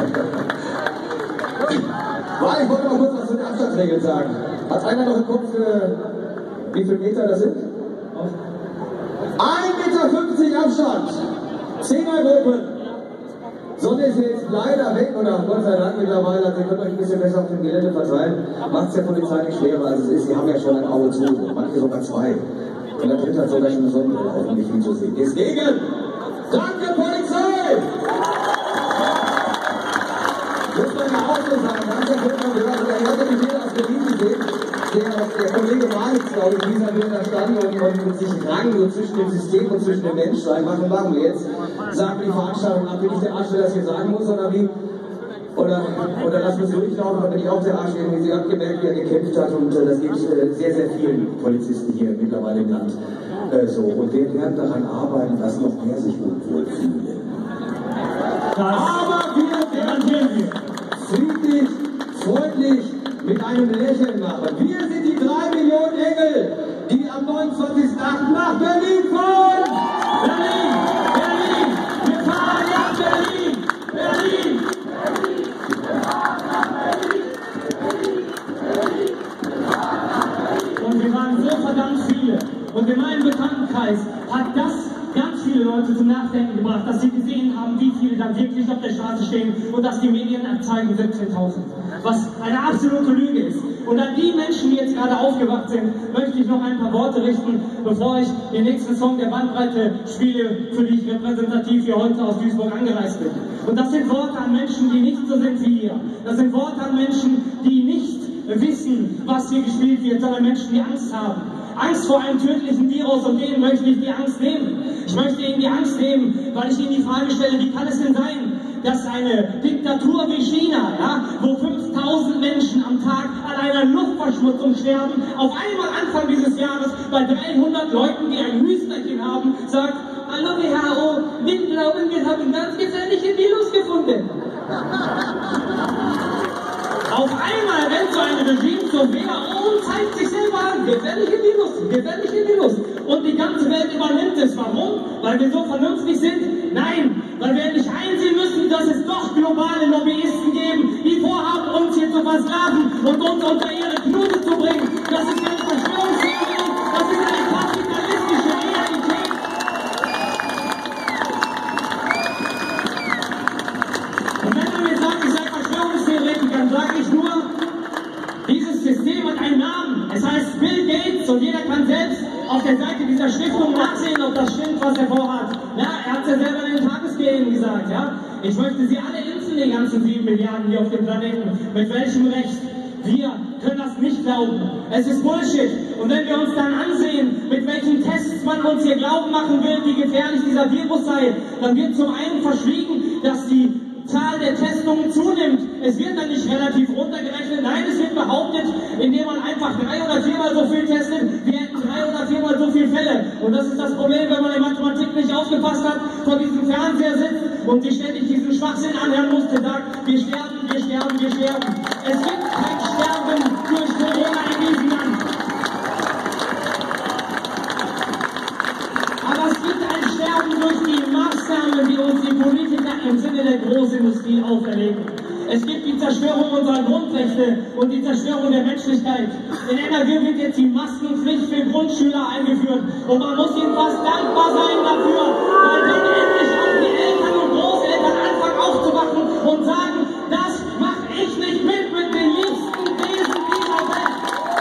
Ich wollte noch kurz was zu den Abstandsregeln sagen. Hat einer noch im Kopf, wie viele Meter das sind? 1,50 Meter Abstand. 10er-Gruppen. Sonne ist jetzt leider weg, oder Gott sei Dank mittlerweile, also ihr könnt euch ein bisschen besser auf dem Gelände verteilen. Macht es der Polizei nicht schwerer, als es ist. Sie haben ja schon ein Auge zu, manche sogar zwei. Und der dritte hat sogar schon eine Sonnenbrille auf, um nicht viel zu sehen. Deswegen, danke Polizei! Muss man ja auch so sagen, danke Polizei. Ich hatte mich hier aus Berlin gesehen. Der Kollege Malik, glaube ich, dieser wird da standen und sich rangen so zwischen dem System und zwischen den Menschen. Was machen wir jetzt? Sagen wir die Veranstaltung ab, bin ich der Arsch, der das hier sagen muss, oder wie? Oder lassen wir es durchlaufen, dann bin ich auch der Arsch, wie sie abgemerkt, wie er gekämpft hat. Und das geht sehr, sehr vielen Polizisten hier mittlerweile im Land so. Und wir werden daran arbeiten, dass noch mehr sich unwohl fühlen. Aber wir werden friedlich, freundlich, mit einem Lächeln machen. Wir sind die 3 Millionen Engel, die am 29.8. nach Berlin fahren! Berlin! Wir fahren nach Berlin! Berlin! Und wir waren so verdammt viele. Und in meinem Bekanntenkreis hat das ganz viele Leute zum Nachdenken gebracht, dass sie gesehen haben, wie viele da wirklich auf der Straße stehen und dass die Medien zeigen 17.000. Was eine absolute Lüge ist. Und an die Menschen, die jetzt gerade aufgewacht sind, möchte ich noch ein paar Worte richten, bevor ich den nächsten Song der Bandbreite spiele, für die ich repräsentativ hier heute aus Duisburg angereist bin. Und das sind Worte an Menschen, die nicht so sind wie ihr. Das sind Worte an Menschen, die nicht wissen, was hier gespielt wird, sondern Menschen, die Angst haben. Angst vor einem tödlichen Virus, und denen möchte ich die Angst nehmen. Ich möchte ihnen die Angst nehmen, weil ich ihnen die Frage stelle, wie kann es denn sein, dass eine Diktatur wie China, ja, wo 5000 Menschen am Tag an einer Luftverschmutzung sterben, auf einmal Anfang dieses Jahres bei 300 Leuten, die ein Hüsterchen haben, sagt, hallo WHO, wir glauben, wir haben ganz gefährliche Virus gefunden. Auf einmal rennt so ein Regime zur Wehr und zeigt sich selber an. Gefährliche Virus. Und die ganze Welt übernimmt es. Warum? Weil wir so vernünftig sind? Nein, weil wir endlich einsehen müssen, dass es doch globale Lobbyisten geben, die vorhaben, uns hier zu versklaven und uns unter ihre Knute zu bringen. Das ist eine Verschwörungstheorie, das ist eine kapitalistische Realität. Und wenn man mir sagt, ich sei Verschwörungstheoretiker, dann sage ich nur, dieses System hat einen Namen. Es heißt Bill Gates, und jeder kann selbst auf der Seite dieser Stiftung nachsehen, ob das stimmt, was er vorhat. Ja, er hat es ja selber in den Tagesthemen gesagt. Ja? Ich möchte sie alle impfen, die ganzen 7 Milliarden hier auf dem Planeten. Mit welchem Recht? Wir können das nicht glauben. Es ist Bullshit. Und wenn wir uns dann ansehen, mit welchen Tests man uns hier glauben machen will, wie gefährlich dieser Virus sei, dann wird zum einen verschwiegen, dass die Zahl der Testungen zunimmt. Es wird dann nicht relativ runtergerechnet. Nein, es wird behauptet, indem man einfach 3 oder 4 Mal so viel testet, wir hätten 3 oder 4 Mal so viele Fälle. Und das ist das Problem, wenn man in Mathematik nicht aufgepasst hat, vor diesem Fernseher sitzt und sich ständig diesen Schwachsinn anhören musste, sagt, wir sterben. Es gibt kein Sterben durch Corona in diesem Land. Aber es gibt ein Sterben durch die Maßnahmen, die uns die Politiker im Sinne der Großindustrie auferlegen. Es gibt die Zerstörung unserer Grundrechte und die Zerstörung der Menschlichkeit. In NRW wird jetzt die Maskenpflicht für Grundschüler eingeführt. Und man muss ihnen fast dankbar sein dafür, weil dann endlich auch die Eltern und Großeltern anfangen aufzuwachen und sagen, das mache ich nicht mit den liebsten Wesen dieser Welt.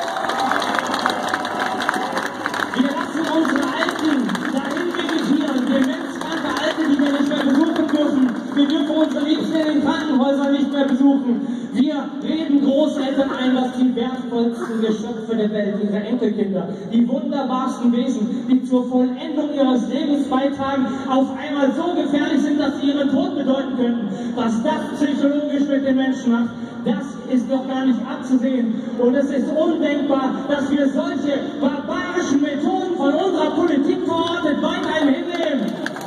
Wir lassen unsere Alten dahin vegetieren, demenzkranke Alte, die wir nicht mehr besuchen dürfen. Wir dürfen unsere Liebsten in den Krankenhäusern nicht mehr besuchen. Wir reden Großeltern ein, dass die wertvollsten Geschöpfe der Welt, ihre Enkelkinder, die wunderbarsten Wesen, die zur Vollendung ihres Lebens beitragen, auf einmal so gefährlich sind, dass sie ihren Tod bedeuten könnten. Was das psychologisch mit den Menschen macht, das ist doch gar nicht abzusehen. Und es ist undenkbar, dass wir solche barbarischen Methoden von unserer Politik verortet weiterhin hinnehmen.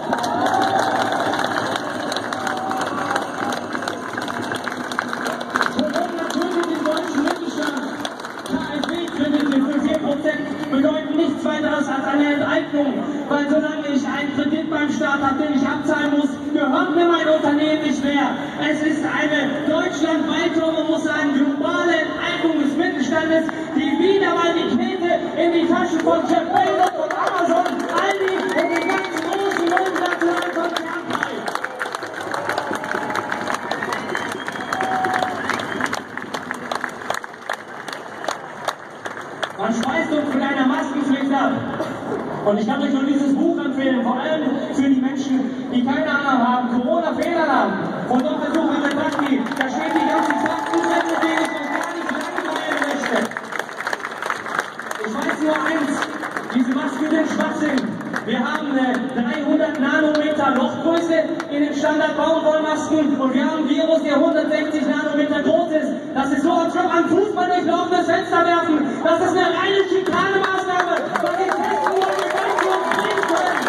Bedeuten nichts weiteres als eine Enteignung, weil solange ich einen Kredit beim Staat habe, den ich abzahlen muss, gehört mir mein Unternehmen nicht mehr. Es ist eine deutschlandweite, man muss sagen, globale Enteignung des Mittelstandes, die wieder mal die Knete in die Taschen von Jeff Bezos und Amazon, Aldi und den ganzen großen multinationalen Konzernen treibt. Man speist uns mit einer Maskenpflicht ab. Und ich kann euch nur dieses Buch empfehlen, vor allem für die Menschen, die keine Ahnung haben, Corona-Fehlalarm von Dr. Sucher Medaki. Da stehen die ganzen Fakten drin, mit denen ich euch gar nicht langweilen möchte. Ich weiß nur eins, diese Masken sind Schwachsinn. Wir haben eine 300 Nanometer Lochgröße in den Standard-Baumwollmasken und wir haben ein Virus, der 160 Nanometer groß ist. Das ist so, als würde man Fußball durch ein offenes Fenster werfen. Das ist eine reine Schikane-Maßnahme, weil wir testen wollen, wir uns bringen können.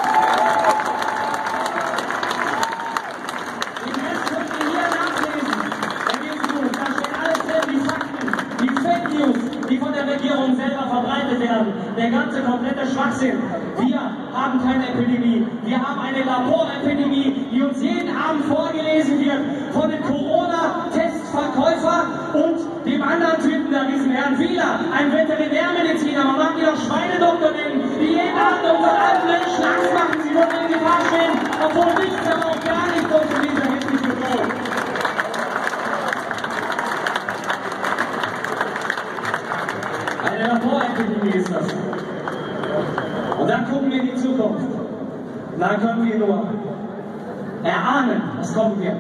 Den Rest könnt ihr hier nachlesen. Da steht alles drin, die Fakten, die Fake News, die von der Regierung selber verbreitet werden. Der ganze komplette Schwachsinn. Wir haben keine Epidemie. Wir haben eine Laborepidemie, die uns jeden Abend vorgelesen wird von dem Corona-Testverkäufer und dem anderen Typen, da diesen Herrn Wieler, ein Veterinärmediziner, man mag ihn auch Schweinedoktor nennen, die jeden Abend unseren alten Menschen Angst machen, sie würden in Gefahr stehen, obwohl nichts, aber auch gar nichts uns in dieser Hinsicht bedroht. Eine Laborepidemie ist das. Und dann gucken wir in die Zukunft. Und dann können wir nur erahnen, was kommen wird.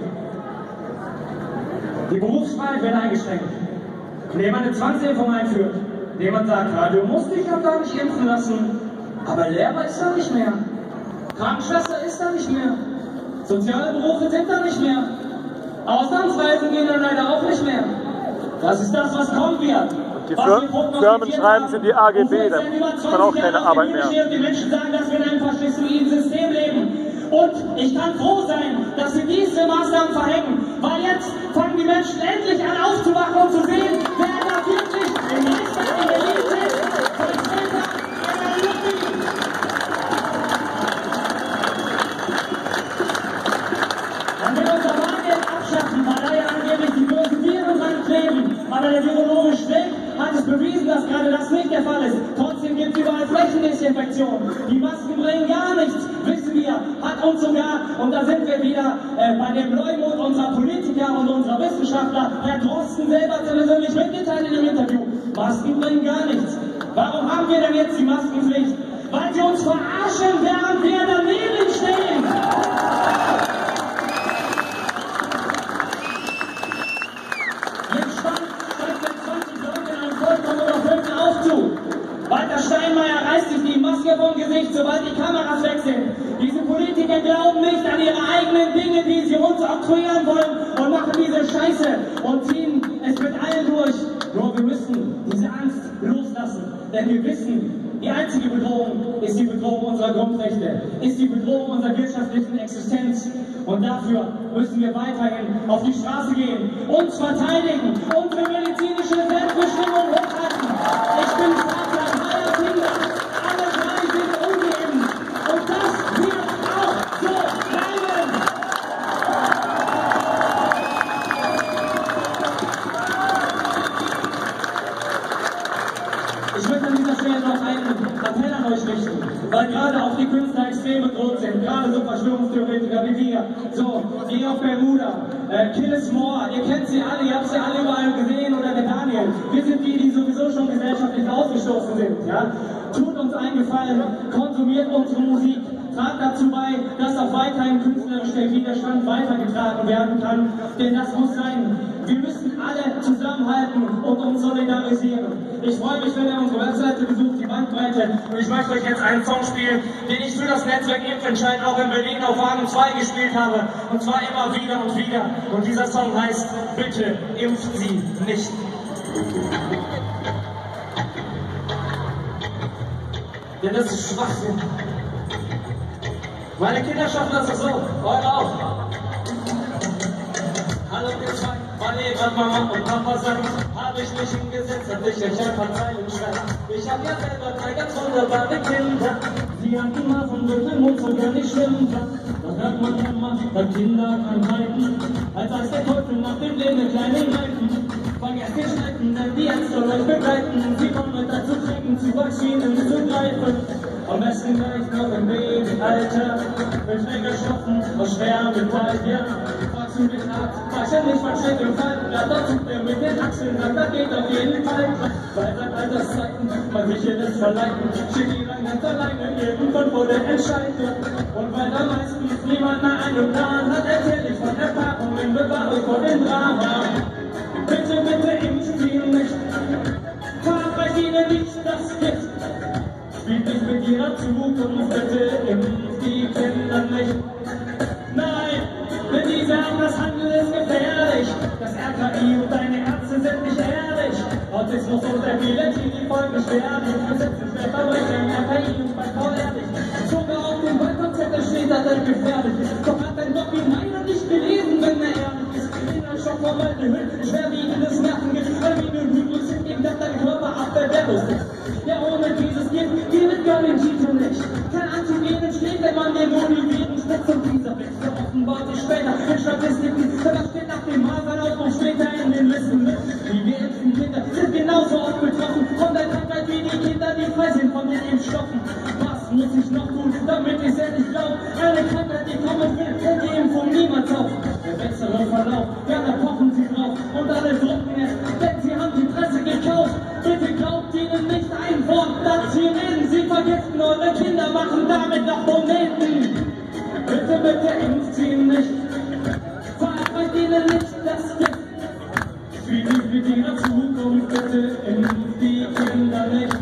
Die Berufsfreiheit wird eingeschränkt, indem man eine Zwangsimpfung einführt, indem man sagt, ja, du musst dich ja gar nicht impfen lassen, aber Lehrer ist da nicht mehr, Krankenschwester ist da nicht mehr, soziale Berufe sind da nicht mehr, Auslandsreisen gehen dann leider auch nicht mehr. Das ist das, was kommen wird. Die Firmen schreiben, sind die AGB, da ist man auch keine Arbeit mehr. Die Menschen sagen, dass wir in einem faschistoiden System leben. Und ich kann froh sein, dass sie diese Maßnahmen verhängen, weil jetzt fangen die Menschen endlich an aufzuwachen und zu sehen, wer da wirklich im Reichstag in Berlin sitzt, Vertreter einer Lobby. Man will unser Bargeld abschaffen, weil da ja angeblich die bösen Viren dran kleben. Aber der virologische Weg hat es bewiesen, dass gerade das nicht der Fall ist. Trotzdem gibt es überall Flächendesinfektion. Die Masken bringen gar nichts, wissen wir. Hat uns sogar, und da sind wir wieder bei dem Leumund unserer Politiker und unserer Wissenschaftler, Herr Drosten selber persönlich mitgeteilt in dem Interview. Masken bringen gar nichts. Warum haben wir denn jetzt die Maskenpflicht? Weil sie uns verarschen, während wir daneben stehen. Walter Steinmeier reißt sich die Maske vom Gesicht, sobald die Kameras weg sind. Diese Politiker glauben nicht an ihre eigenen Dinge, die sie uns oktroyieren wollen und machen diese Scheiße und ziehen es mit allen durch. Nur wir müssen diese Angst loslassen, denn wir wissen, die einzige Bedrohung ist die Bedrohung unserer Grundrechte, ist die Bedrohung unserer wirtschaftlichen Existenz. Und dafür müssen wir weiterhin auf die Straße gehen, uns verteidigen, unsere medizinische Selbstbestimmung hochhalten. Ich bin Vater aller Kinder, alle drei sind ungeimpft. Und das wird auch so bleiben. Ich möchte an dieser Stelle noch einen Appell an euch richten, weil gerade auch die Künstler extrem bedroht sind, gerade so Verschwörungstheoretiker wie wir, so, die auf Bermuda, Kill is More, ihr kennt sie alle, ihr habt sie alle überall gesehen, oder der Daniel, wir sind die, die sowieso schon gesellschaftlich ausgestoßen sind, ja. Tut uns einen Gefallen, konsumiert unsere Musik, tragt dazu bei, dass auch weiterhin künstlerisch der Widerstand weitergetragen werden kann, denn das muss sein. Wir müssen alle zusammenhalten und uns solidarisieren. Ich freue mich, wenn ihr unsere Webseite besucht, die Bandbreite. Und ich möchte euch jetzt einen Song spielen, den ich für das Netzwerk Impfentscheid auch in Berlin auf Wagen 2 gespielt habe. Und zwar immer wieder und wieder. Und dieser Song heißt, bitte impft sie nicht. Denn das ist Schwachsinn. Meine Kinder schaffen das doch so, eure auch. Hallo ihr zwei, weil ihr grad Mama und Papa sagt, hab ich mich hingesetzt, hab ich euch ein paar Zeilen schreibt. Ich hab ja selber drei ganz wunderbare Kinder. Asiaten machen durch den Mund sogar nicht schwimmen kann. Da hört man immer bei Kinderkrankheiten, als der Teufel nach dem Leben kleinen Reifen. Vergesst die Schnecken, denn die Ärzte euch begleiten. Sie kommen dazu trinken, zu Vaccinen zu greifen. Am besten gleich noch im Babyalter, mit Schlägerstoffen aus Schwermetall, ja. Fragst du den Arzt, weiß er nicht, was steht im Fall. Ja, da zuckt er mit den Achseln, sagt, das geht auf jeden Fall. Weil seit Alterszeiten man sich hier das verleiten, steht die lang ganz alleine irgendwann vor der Entscheidung. Und weil da meistens niemand mehr einen Plan hat, erzähl ich von Erfahrungen, bewahrt euch vor dem Drama. Bitte, bitte impft ihn nicht, verabreicht ihnen nicht das Gift. Spielt nicht mit ihrer Zukunft, bitte impft die Kinder nicht. Nein, wenn die sagen, das Handeln ist gefährlich, das RKI und deine Ärzte sind nicht ehrlich. Autismus und Epilepsie, die Folgen sterben, besetzen Schwerverbrecher, RKI und bei Paul Ehrlich. Sogar auf dem Balkonzettel steht, dass er gefährlich ist. Doch hat dein Doc ihn leider nicht gelesen, wenn er ehrlich ist. Inhaltsstoff Formaldehyd, schwerwiegendes Nervengift, Aminolhydrus sind gegen das dein Körper abwehrwehrlos ist. Ja, ohne dieses Gift gibt gar den Titel nicht. Kein Antigen entsteht, wenn man den Monoviren spitzt und dieser Witz offenbart sich später in Statistiken. Das steht nach dem Masern und später in den Listen mit. Die geimpften Kinder sind genauso oft betroffen von der Krankheit wie die Kinder, die frei sind von den Impfstoffen. Was muss ich noch tun, damit ich es endlich glaube? Eine Krankheit, die kommen will, hält die Impfung niemals auf. Der bessere Verlauf, ja, da pochen sie drauf und alle drucken es, denn sie haben die Presse gekauft. Bitte glaubt ihnen nicht ein Wort, das sie reden. Sie vergiften eure Kinder, machen damit noch Moneten. Bitte, bitte impft sie nicht, verabreicht ihnen nicht das Gift. Spielt nicht mit ihrer Zukunft, bitte impft die Kinder nicht.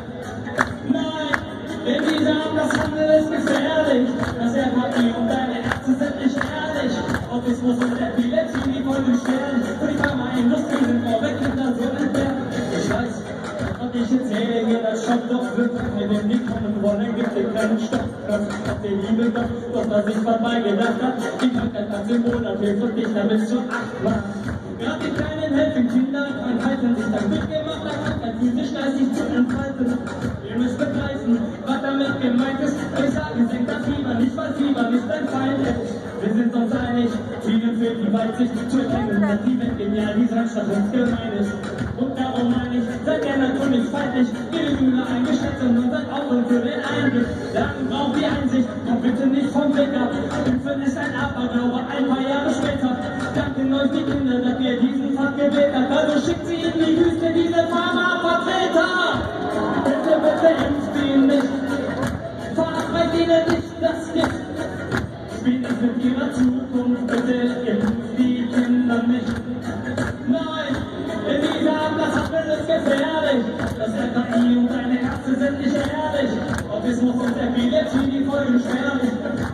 Nein, denn die sagen, das Handeln ist gefährlich. Das RKI und deine Ärzte sind nicht ehrlich. Autismus und Epilepsie, die Folgen schweren. Für die Pharmaindustrie sind eure Kinder so entfernt. Ich weiß, und ich erzähle hier, das Schock doch wirklich, wenn die kommen wollen, gibt es keinen Stopp. Das hat der liebe Gott, doch dass ich vorbei gedacht hab. Die Krankheit hat Symbol, und hilft und dich damit zu 8 Mal. Gerade die kleinen helfen Kinder, Krankheiten sich dann mitgemacht, Krankheit physisch, geistig zu entfalten. Ihr müsst begreifen, was damit gemeint ist. Ich sage, senkt das Fieber nicht, weil Fieber nicht dein Feind ist. Wir sind uns einig, vielen fehlt die Weitsicht zu erkennen, dass die Welt genial, die Sandstadt uns gemein ist. Und darum meine ich, seid ihr natürlich feindlich, ihre Mühle eingeschätzt und seid offen für den Eingriff. Dann braucht die Einsicht, kommt bitte nicht vom Blick ab. Impfen ist ein Aberglaube, ein paar Jahre später. Danken euch die Kinder, dass ihr diesen Pfad gewählt habt. Also schickt sie in die Wüste, diese Pharma-Vertreter. Bitte, bitte impft ihn nicht, verabreicht ihnen nicht das Gift. Spielt nicht mit ihrer Zukunft, bitte impft die Kinder nicht. Nein, denn die sagen, das Handeln ist gefährlich. Das RKI und deine Ärzte sind nicht ehrlich. Autismus und Epilepsie, die Folgen schwerlich.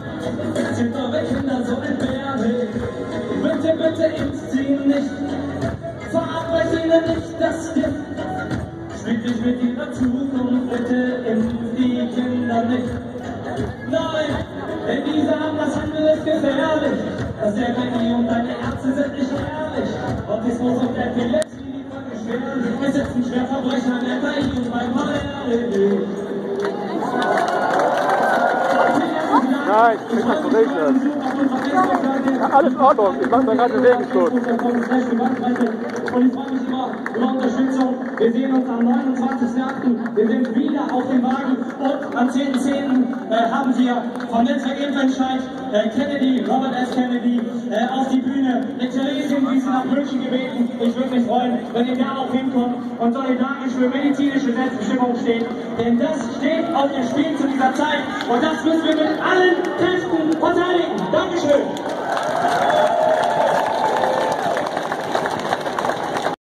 Sind eure Kinder so entbehrlich. Bitte, bitte impft sie nicht, verabreicht ihnen nicht das Gift. Spielt nicht mit ihrer Zukunft, bitte impft die Kinder nicht. Nein, denn die sagen, das Handeln ist gefährlich. Das RKI und deine Ärzte sind nicht ehrlich. Autismus und Epilepsie, die Folgen schwerlich. Wir sitzen Schwerverbrecher an RKI und beim HRD. Nein, ich bin nicht verregnet. Ja, alles in Ordnung, ich mache da gerade Bewegungsstoß. Und ich freue mich immer über Unterstützung. Wir sehen uns am 29.8. Wir sind wieder auf dem Wagen und am 10.10. Haben wir vom Netzwerk Impfentscheid Kennedy, Robert S. Kennedy, auf die Bühne mit Therese Wiese nach München gebeten. Ich würde mich freuen, wenn ihr da auch hinkommt und solidarisch für medizinische Selbstbestimmung steht. Denn das steht auf dem Spiel zu dieser Zeit und das müssen wir mit allen Kräften verteidigen.